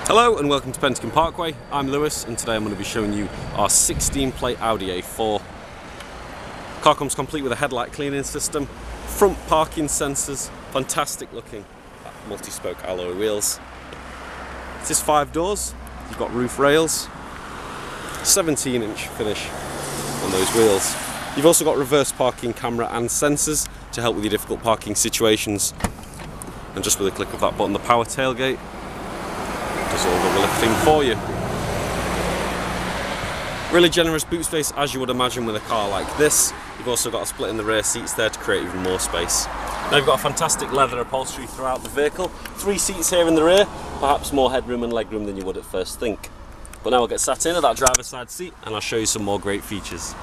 Hello and welcome to Pentagon Parkway. I'm Lewis and today I'm going to be showing you our 16-plate Audi A4. Car comes complete with a headlight cleaning system, front parking sensors, fantastic looking multi-spoke alloy wheels. This is 5 doors, you've got roof rails, 17-inch finish on those wheels. You've also got reverse parking camera and sensors to help with your difficult parking situations. And just with a click of that button, the power tailgate does all the lifting for you. Really generous boot space, as you would imagine with a car like this. You've also got a split in the rear seats there to create even more space. Now you've got a fantastic leather upholstery throughout the vehicle. 3 seats here in the rear, perhaps more headroom and legroom than you would at first think. But now we'll get sat in at that driver's side seat and I'll show you some more great features.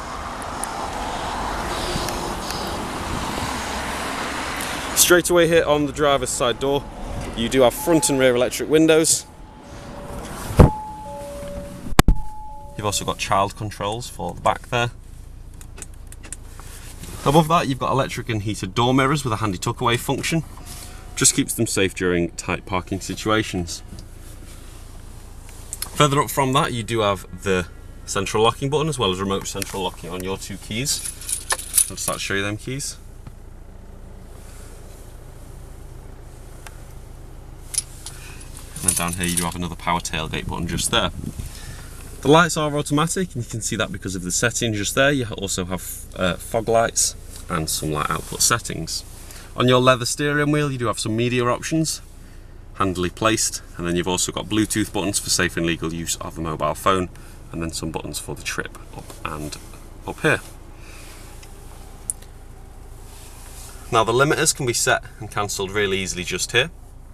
Straight away here on the driver's side door, you do have front and rear electric windows. You've also got child controls for the back there. Above that you've got electric and heated door mirrors with a handy tuck away function. Just keeps them safe during tight parking situations. Further up from that you do have the central locking button as well as remote central locking on your 2 keys. I'll start to show you them keys. And then down here you do have another power tailgate button just there. The lights are automatic and you can see that because of the setting just there. You also have fog lights and some light output settings. On your leather steering wheel you do have some media options, handily placed, and then you've also got Bluetooth buttons for safe and legal use of the mobile phone, and then some buttons for the trip up and up here. Now the limiters can be set and cancelled really easily just here.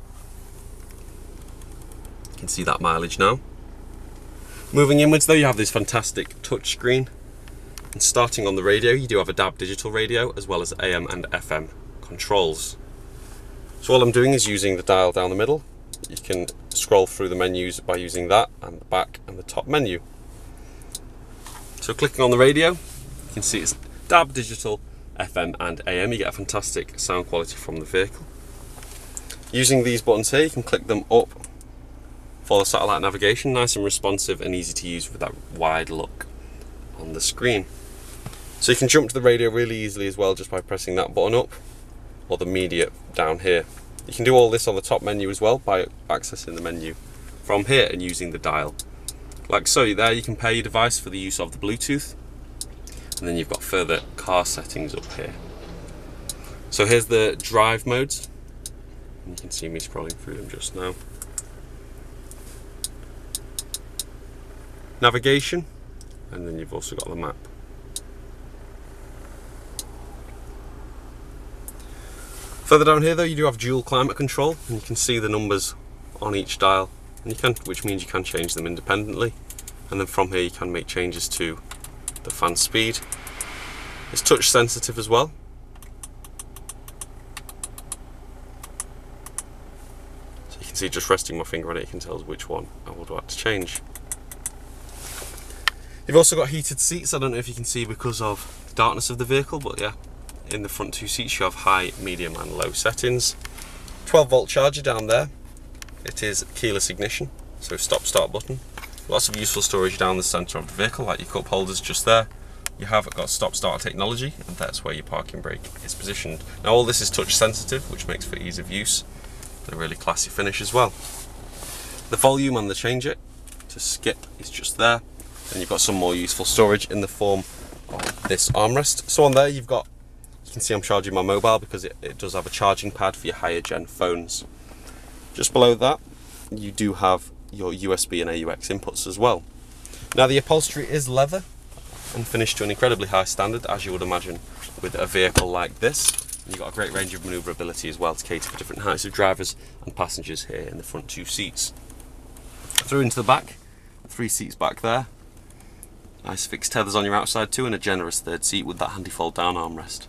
You can see that mileage now. Moving inwards though, you have this fantastic touchscreen, and starting on the radio you do have a DAB digital radio as well as AM and FM controls. So all I'm doing is using the dial down the middle. You can scroll through the menus by using that and the back and the top menu. So clicking on the radio, you can see it's DAB digital, FM and AM. You get a fantastic sound quality from the vehicle. Using these buttons here, you can click them up for the satellite navigation, nice and responsive and easy to use with that wide look on the screen. So you can jump to the radio really easily as well just by pressing that button up, or the media down here. You can do all this on the top menu as well by accessing the menu from here and using the dial. Like so, there you can pair your device for the use of the Bluetooth, and then you've got further car settings up here. So here's the drive modes, and you can see me scrolling through them just now. Navigation, and then you've also got the map. Further down here though you do have dual climate control, and you can see the numbers on each dial, and which means you can change them independently, and then from here you can make changes to the fan speed. It's touch sensitive as well. So you can see just resting my finger on it you can tell which one I would like to change. You've also got heated seats. I don't know if you can see because of the darkness of the vehicle, but yeah, in the front 2 seats you have high, medium and low settings. 12-volt charger down there. It is keyless ignition, so stop start button. Lots of useful storage down the centre of the vehicle, like your cup holders just there. You have got stop start technology, and that's where your parking brake is positioned. Now all this is touch sensitive, which makes for ease of use and a really classy finish as well. The volume and the change it to skip is just there. And you've got some more useful storage in the form of this armrest. So on there you can see I'm charging my mobile because it does have a charging pad for your higher gen phones. Just below that you do have your USB and AUX inputs as well. Now the upholstery is leather and finished to an incredibly high standard, as you would imagine with a vehicle like this. You've got a great range of manoeuvrability as well to cater for different heights of drivers and passengers here in the front 2 seats. Through into the back, 3 seats back there. Nice fixed tethers on your outside too, and a generous 3rd seat with that handy fold down armrest.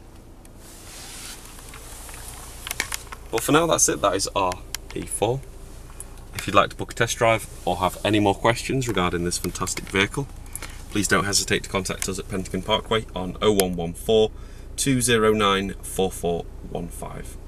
But for now that's it, that is our A4. If you'd like to book a test drive or have any more questions regarding this fantastic vehicle, please don't hesitate to contact us at Pentagon Parkway on 0114 209 4415.